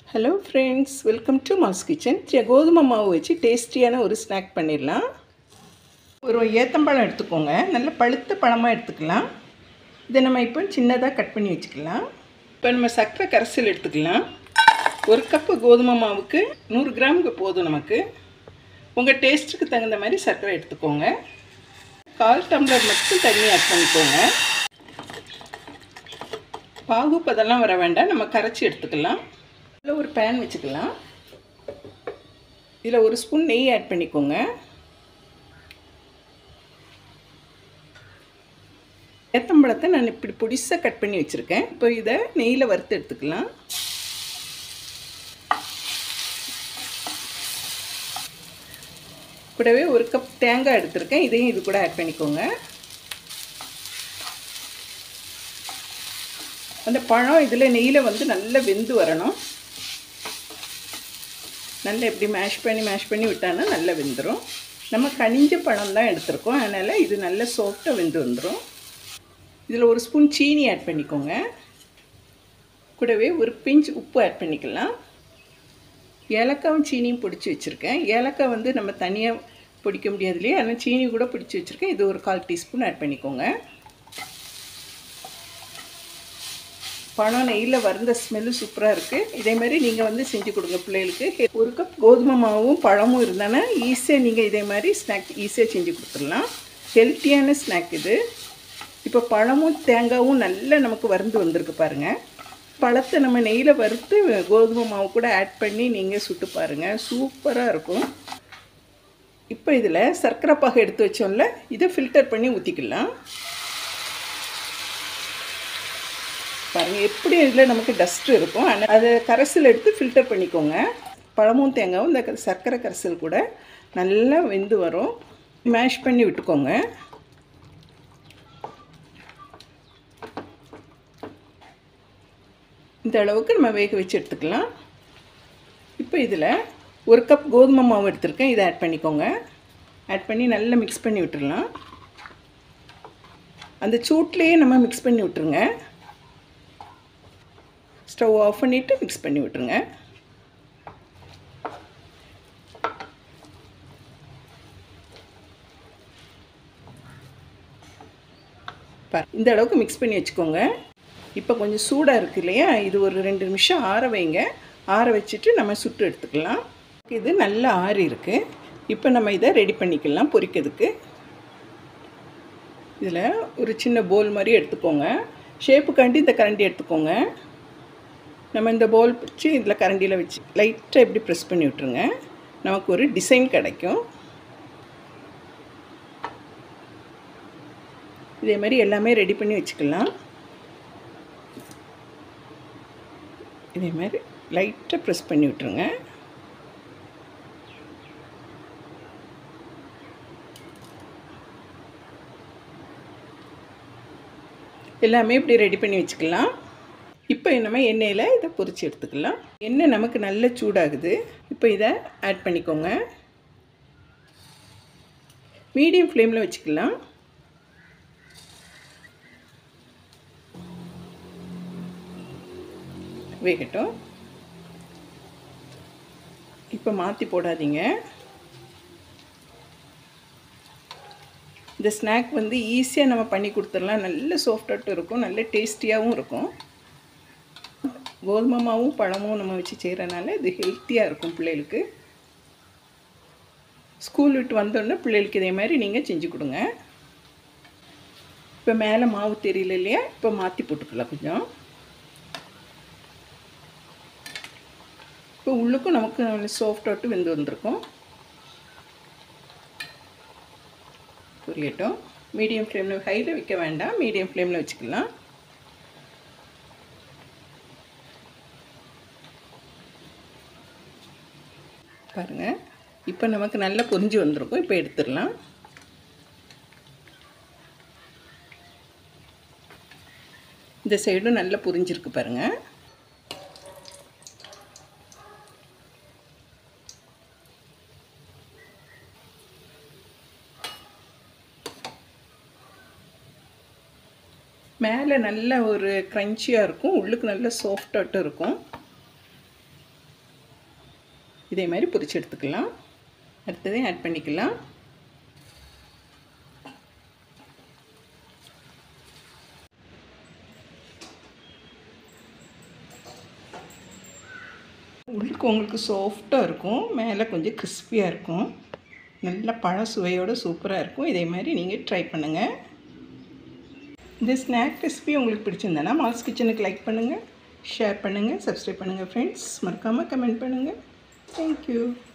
Hello friends, welcome to Mass Kitchen. கோதுமை மாவு வச்சு டேஸ்டியான ஒரு ஸ்நாக் பண்ணிடலாம். ஒரு ஏத்தம்பழம் எடுத்துக்கோங்க. நல்ல பழுத்த பழமாக எடுத்துக்கலாம். இதை நம்ம இப்போ சின்னதாக கட் பண்ணி வச்சுக்கலாம். இப்போ நம்ம சர்க்கரை கரைசல் எடுத்துக்கலாம். ஒரு கப்பு கோதுமை மாவுக்கு 100 கிராமுக்கு போதும் நமக்கு. உங்கள் டேஸ்ட்டுக்கு தகுந்த மாதிரி சர்க்கரை எடுத்துக்கோங்க. 1/4 டம்ளர் மட்டும் தண்ணி ஆட் பண்ணிக்கோங்க. பாகு பதெல்லாம் வர வேண்டாம், நம்ம கரைச்சி எடுத்துக்கலாம். இதில் ஒரு பேன் வச்சுக்கலாம். இதில் ஒரு ஸ்பூன் நெய் ஆட் பண்ணிக்கோங்க. ஏத்தம்பழத்தை நான் இப்படி பொடிசாக கட் பண்ணி வச்சுருக்கேன். இப்போ இதை நெய்யில் வறுத்து எடுத்துக்கலாம். கூடவே ஒரு கப் தேங்காய் எடுத்துருக்கேன். இதையும் இது கூட ஆட் பண்ணிக்கோங்க. அந்த பழம் இதில் நெய்யில் நல்லா வெந்து வரணும். நல்லா இப்படி மேஷ் பண்ணி விட்டான்னா நல்லா வெந்துடும். நம்ம கனிஞ்ச பழம் தான் எடுத்துருக்கோம், அதனால் இது நல்லா சாஃப்டாக வெந்து வந்துடும். இதில் ஒரு ஸ்பூன் சீனி ஆட் பண்ணிக்கோங்க. கூடவே ஒரு பிஞ்ச் உப்பு ஆட் பண்ணிக்கலாம். ஏலக்காவும் சீனியும் பொடிச்சு வச்சுருக்கேன். ஏலக்காய் நம்ம தனியாக பொடிக்க முடியாது இல்லையா, அதனால் சீனி கூட பிடிச்சி வச்சுருக்கேன். இது ஒரு 1/4 டீஸ்பூன் ஆட் பண்ணிக்கோங்க. பழம் நெய்யில் வறுந்த ஸ்மெல்லு சூப்பராக இருக்குது. இதேமாதிரி நீங்கள் செஞ்சு கொடுங்க பிள்ளைகளுக்கு. ஒரு கப் கோதுமை மாவும் பழமும் இருந்தானா ஈஸியாக நீங்கள் இதே மாதிரி ஸ்நாக் ஈஸியாக செஞ்சு கொடுத்துடலாம். ஹெல்த்தியான ஸ்நாக் இது. இப்போ பழமும் தேங்காயும் நல்லா நமக்கு வறுந்து வந்திருக்கு பாருங்கள். பழத்தை நம்ம நெய்யில் வறுத்து கோதுமை மாவு கூட ஆட் பண்ணி நீங்கள் சுட்டு பாருங்கள், சூப்பராக இருக்கும். இப்போ இதில் சர்க்கரை பாகு எடுத்து வச்சோம்ல, இதை ஃபில்டர் பண்ணி ஊற்றிக்கலாம். பாருங்கள் எப்படி இதில் நமக்கு டஸ்ட்டு இருக்கும். அதை கரைசல் எடுத்து ஃபில்டர் பண்ணிக்கோங்க. பழமும் தேங்காயும் இந்த சர்க்கரை கரைசல் கூட நல்லா வெந்து வரும். மேஷ் பண்ணி விட்டுக்கோங்க. இந்த அளவுக்கு நம்ம வேக வச்சு எடுத்துக்கலாம். இப்போ இதில் ஒரு கப் கோதுமை மாவு எடுத்துருக்கேன். இதை ஆட் பண்ணிக்கோங்க. ஆட் பண்ணி நல்லா மிக்ஸ் பண்ணி விட்டுடலாம். அந்த சூட்லேயே நம்ம மிக்ஸ் பண்ணி விட்டுருங்க. ஸ்டவ் ஆஃப் பண்ணிவிட்டு மிக்ஸ் பண்ணி விட்டுருங்க. இந்த அளவுக்கு மிக்ஸ் பண்ணி வச்சுக்கோங்க. இப்போ கொஞ்சம் சூடாக இருக்குது இல்லையா, இது ஒரு 2 நிமிஷம் ஆற வைங்க. ஆற வச்சுட்டு நம்ம சுட்டு எடுத்துக்கலாம். இது நல்லா ஆறி இருக்குது. இப்போ நம்ம இதை ரெடி பண்ணிக்கலாம் பொரிக்கிறதுக்கு. இதில் ஒரு சின்ன போல் மாதிரி எடுத்துக்கோங்க. ஷேப்புக்காண்டி இந்த கரண்டி எடுத்துக்கோங்க. நம்ம இந்த பவுல் வச்சு இதில் கரண்டியில் வச்சு லைட்டாக இப்படி ப்ரெஸ் பண்ணி விட்டுருங்க. நமக்கு ஒரு டிசைன் கிடைக்கும். இதே மாதிரி எல்லாமே ரெடி பண்ணி வச்சுக்கலாம். இதே மாதிரி லைட்டாக ப்ரெஸ் பண்ணி விட்டுருங்க. எல்லாமே இப்படி ரெடி பண்ணி வச்சுக்கலாம். இப்போ நம்ம எண்ணெயில் இதை பொரிச்சு எடுத்துக்கலாம். எண்ணெய் நமக்கு நல்ல சூடாகுது. இப்போ இதை ஆட் பண்ணிக்கோங்க. மீடியம் ஃப்ளேமில் வச்சுக்கலாம். வேகட்டும். இப்போ மாற்றி போடாதீங்க. இந்த ஸ்நாக் ஈஸியாக நம்ம பண்ணி கொடுத்துடலாம். நல்ல சாஃப்டாக இருக்கும், நல்ல டேஸ்டியாகவும் இருக்கும். கோதுமை மாவும் பழமும் நம்ம வச்சு செய்கிறனால இது ஹெல்த்தியாக இருக்கும் பிள்ளைகளுக்கு. ஸ்கூல் விட்டு வந்தோடனே பிள்ளைகளுக்கு இதே மாதிரி நீங்கள் செஞ்சு கொடுங்க. இப்போ மேலே மாவு தெரியல இல்லையா, இப்போ மாற்றி போட்டுக்கலாம் கொஞ்சம். இப்போ உள்ளுக்கும் நமக்கு நல்ல சாஃப்டாக வெந்து வந்திருக்கும். புரியட்டும். மீடியம் ஃப்ளேமில், ஹையில் வைக்க வேண்டாம், மீடியம் ஃப்ளேமில் வச்சுக்கலாம். பாருங்கள், இப்போ நமக்கு நல்லா பொரிஞ்சு வந்திருக்கும். இப்போ எடுத்துடலாம். இந்த சைடும் நல்லா பொரிஞ்சிருக்கு பாருங்கள். மேலே நல்ல ஒரு க்ரன்ச்சியாக இருக்கும், உள்ளுக்கு நல்ல சாஃப்டாக இருக்கும். இதே மாதிரி பொரிச்சு எடுத்துக்கலாம். அடுத்ததையும் ஆட் பண்ணிக்கலாம். உள்ளுக்கு உங்களுக்கு சாஃப்டாக இருக்கும், மேலே கொஞ்சம் கிறிஸ்பியாக இருக்கும். நல்ல பழ சுவையோடு சூப்பராக இருக்கும். இதே மாதிரி நீங்கள் ட்ரை பண்ணுங்கள். இந்த ஸ்நாக் ரெசிபி உங்களுக்கு பிடிச்சிருந்தேன்னா மால்ஸ் கிச்சனுக்கு லைக் பண்ணுங்கள், ஷேர் பண்ணுங்கள், சப்ஸ்கிரைப் பண்ணுங்கள் ஃப்ரெண்ட்ஸ். மறக்காமல் கமெண்ட் பண்ணுங்கள். தேங்க்யூ.